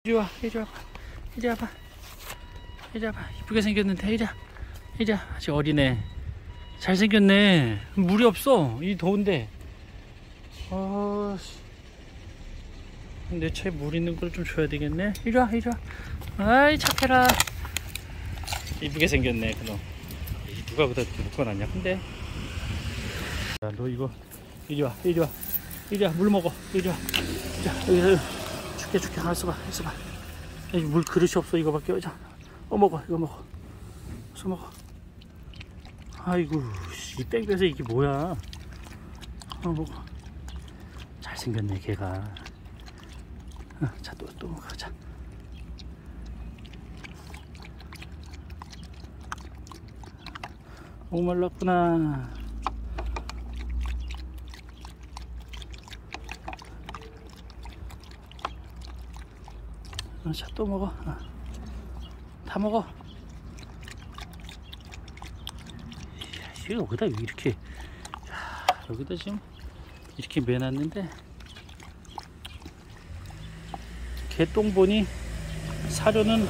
이리 와, 이리 와봐, 이리 와봐, 이리 와봐. 이쁘게 생겼는데, 이리 와. 아직 어리네. 잘생겼네. 물이 없어, 이 더운데. 내 차에 물 있는 걸 좀 줘야 되겠네. 이리 와. 아이, 착해라. 이쁘게 생겼네, 그놈. 누가 보다 묶어놨냐, 근데. 야, 너 이거, 이리 와. 물 먹어, 이리 와. 자, 여기서. 줄게. 있어봐. 물 그릇이 없어, 이거밖에. 자, 먹어, 이거 먹어. 어서 먹어. 아이고, 이 땡볕에 이게 뭐야. 먹어. 잘생겼네, 걔가. 자, 또 먹어. 자. 목말랐구나. 자, 또 먹어. 다 먹어. 이게 여기다 이렇게, 여기다 지금 이렇게 매놨는데, 개똥보니 사료는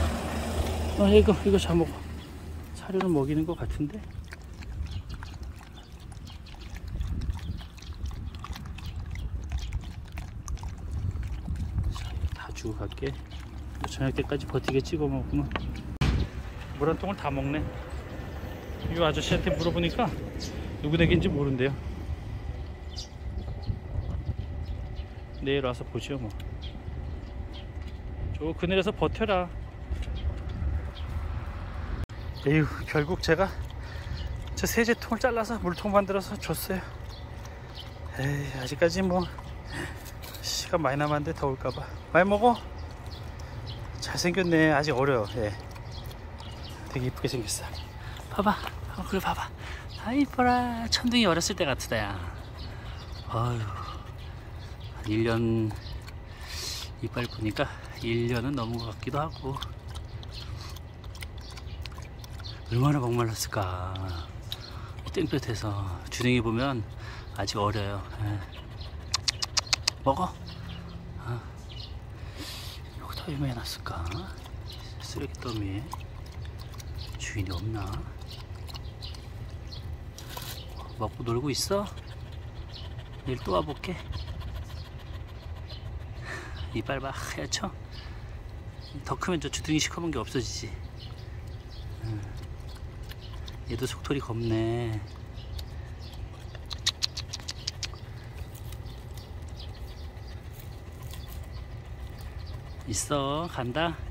이거 잘 먹어. 사료는 먹이는 것 같은데. 주고 갈게. 저녁 때까지 버티게 찍어 먹으면 물 한 통을 다 먹네. 이 아저씨한테 물어보니까 누구 댁인지 모른대요. 내일 와서 보죠 뭐. 저 그늘에서 버텨라. 에휴, 결국 제가 저 세제통을 잘라서 물통 만들어서 줬어요. 에이, 아직까지 뭐 시간 많이 남았는데 더울까봐. 많이 먹어. 잘생겼네. 아직 어려요. 예. 되게 이쁘게 생겼어. 봐봐. 그래 봐봐. 아, 이뻐라. 천둥이 어렸을 때 같다, 야. 아유, 1년 이빨 보니까 1년은 넘은 것 같기도 하고. 얼마나 목말랐을까. 땡볕에서 주둥이 보면 아직 어려요. 예. 먹어. 여기다 왜 해놨을까? 쓰레기 더미에 주인이 없나? 먹고 놀고 있어? 내일 또 와볼게. 이빨 봐, 하얗죠? 더 크면 저 주둥이 시커먼 게 없어지지. 얘도 속털이 겁네. 있어, 간다.